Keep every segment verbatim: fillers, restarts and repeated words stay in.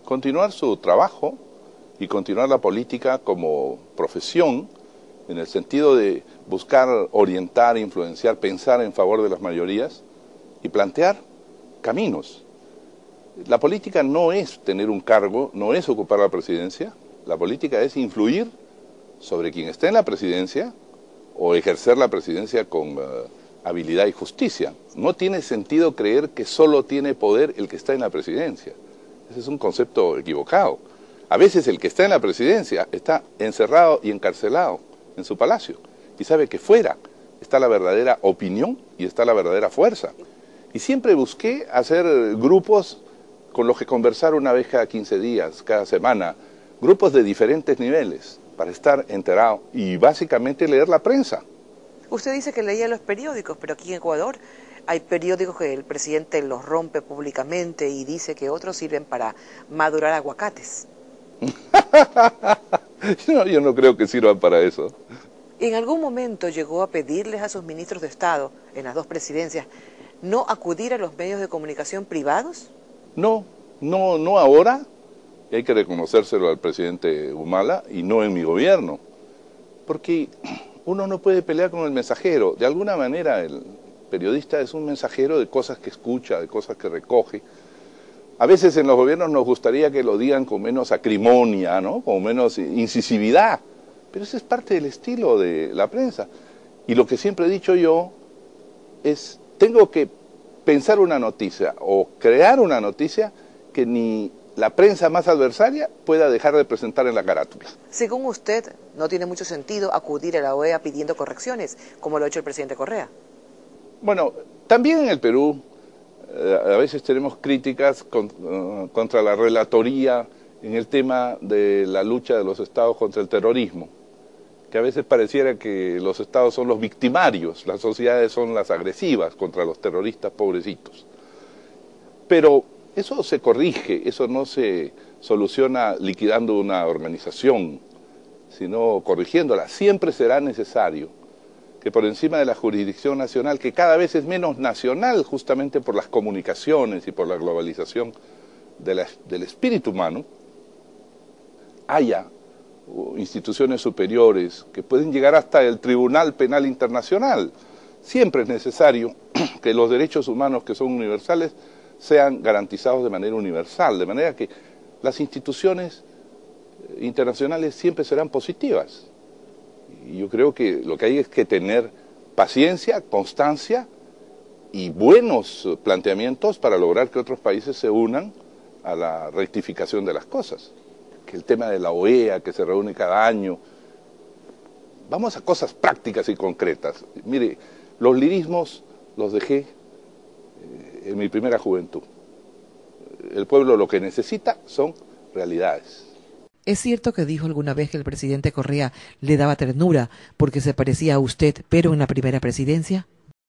continuar su trabajo y continuar la política como profesión, en el sentido de buscar orientar, influenciar, pensar en favor de las mayorías y plantear caminos. La política no es tener un cargo, no es ocupar la presidencia, la política es influir sobre quien está en la presidencia o ejercer la presidencia con uh, habilidad y justicia. No tiene sentido creer que solo tiene poder el que está en la presidencia. Ese es un concepto equivocado. A veces el que está en la presidencia está encerrado y encarcelado en su palacio y sabe que fuera está la verdadera opinión y está la verdadera fuerza. Y siempre busqué hacer grupos con los que conversar una vez cada quince días, cada semana, grupos de diferentes niveles para estar enterado y básicamente leer la prensa. Usted dice que leía los periódicos, pero aquí en Ecuador hay periódicos que el presidente los rompe públicamente y dice que otros sirven para madurar aguacates. no, yo no creo que sirvan para eso. ¿En algún momento llegó a pedirles a sus ministros de Estado, en las dos presidencias, no acudir a los medios de comunicación privados? No, no, no ahora, y hay que reconocérselo al presidente Humala, y no en mi gobierno, porque uno no puede pelear con el mensajero. De alguna manera el periodista es un mensajero de cosas que escucha, de cosas que recoge. A veces en los gobiernos nos gustaría que lo digan con menos acrimonia, ¿no? Con menos incisividad, pero ese es parte del estilo de la prensa. Y lo que siempre he dicho yo es, tengo que pensar una noticia o crear una noticia que ni la prensa más adversaria pueda dejar de presentar en la carátula. Según usted, no tiene mucho sentido acudir a la O E A pidiendo correcciones, como lo ha hecho el presidente Correa. Bueno, también en el Perú eh, a veces tenemos críticas con, uh, contra la relatoría en el tema de la lucha de los estados contra el terrorismo, que a veces pareciera que los estados son los victimarios, las sociedades son las agresivas contra los terroristas pobrecitos. Pero eso se corrige, eso no se soluciona liquidando una organización, sino corrigiéndola. Siempre será necesario que por encima de la jurisdicción nacional, que cada vez es menos nacional justamente por las comunicaciones y por la globalización de la, del espíritu humano, haya instituciones superiores que pueden llegar hasta el Tribunal Penal Internacional. Siempre es necesario que los derechos humanos que son universales sean garantizados de manera universal, de manera que las instituciones internacionales siempre serán positivas. Y yo creo que lo que hay es que tener paciencia, constancia y buenos planteamientos para lograr que otros países se unan a la rectificación de las cosas. Que el tema de la O E A, que se reúne cada año. Vamos a cosas prácticas y concretas. Mire, los lirismos los dejé en mi primera juventud. El pueblo lo que necesita son realidades. ¿Es cierto que dijo alguna vez que el presidente Correa le daba ternura porque se parecía a usted, pero en la primera presidencia?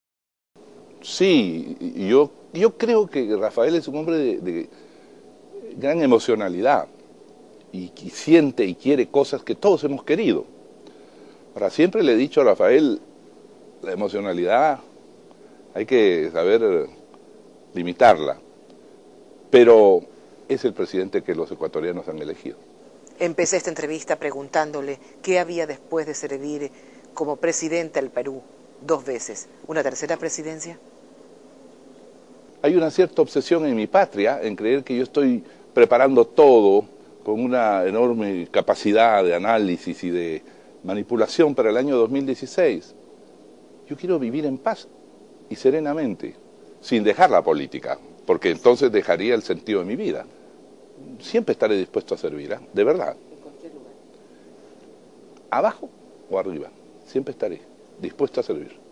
Sí, yo, yo creo que Rafael es un hombre de, de gran emocionalidad y, y siente y quiere cosas que todos hemos querido. Ahora, siempre le he dicho a Rafael, la emocionalidad hay que saber limitarla, pero es el presidente que los ecuatorianos han elegido. Empecé esta entrevista preguntándole qué había después de servir como presidente del Perú dos veces. ¿Una tercera presidencia? Hay una cierta obsesión en mi patria en creer que yo estoy preparando todo con una enorme capacidad de análisis y de manipulación para el año dos mil dieciséis. Yo quiero vivir en paz y serenamente, sin dejar la política, porque entonces dejaría el sentido de mi vida. Siempre estaré dispuesto a servir, ¿eh? De verdad. ¿En cualquier lugar? Abajo o arriba, siempre estaré dispuesto a servir.